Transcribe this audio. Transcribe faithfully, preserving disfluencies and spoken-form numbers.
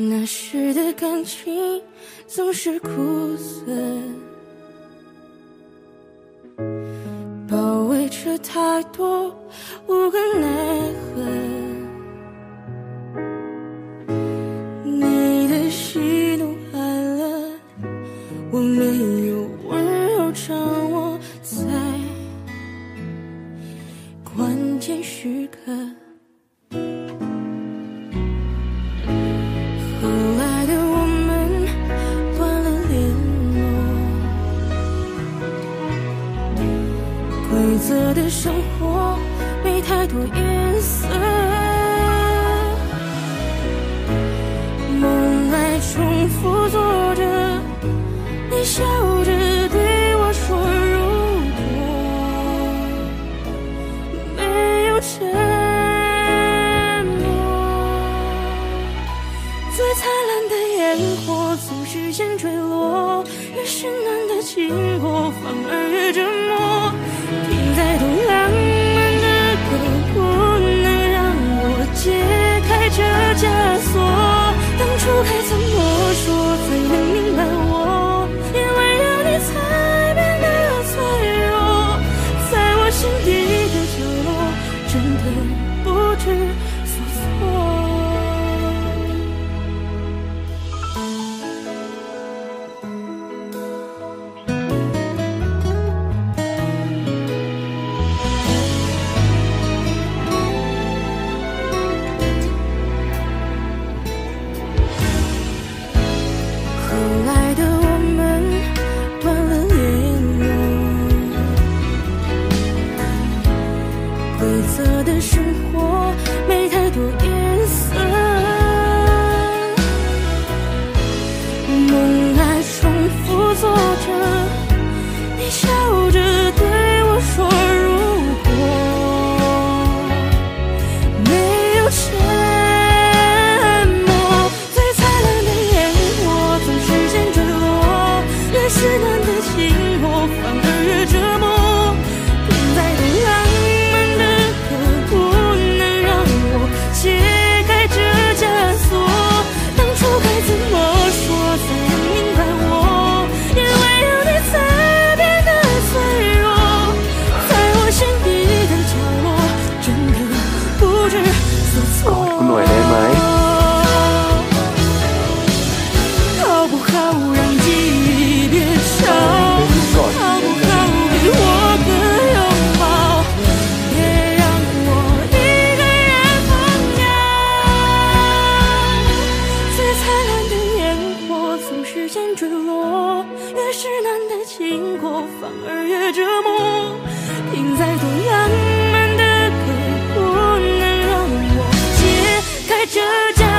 那时的感情总是苦涩，包围着太多无可奈何。你的喜怒哀乐，我没有温柔掌握在关键时刻。后来的我们断了联络，规则的生活没太多颜色，梦来重复做着，你笑着对我说，如果没有承诺，最灿烂的烟火总是先坠落，越是难的经过反而越折磨。听再多浪漫的歌，不能让我解开这枷锁。当初该怎么说才能明白我，因为有你才变得脆弱，在我心底的角落，真的不知所措。后来的我们断了联络，规则的生活没太多颜色，梦还重复做着，你笑着对我说，如果没有沉默，最灿烂的烟火总是先坠落，越是难的经过反而越折磨。听再多浪漫的歌，不能让我解开这枷锁。当初该怎么说才能明白我，因为有你才变得脆弱，在我心底的角落，真的不知所措。 คุณหน่วยได้ไหม好不好让记忆变少，好不好给我个拥抱，别让我一个人疯掉。最灿烂的烟火总是先坠落，越是难的经过反而越折磨。听再多浪漫的歌，不能让我解开这枷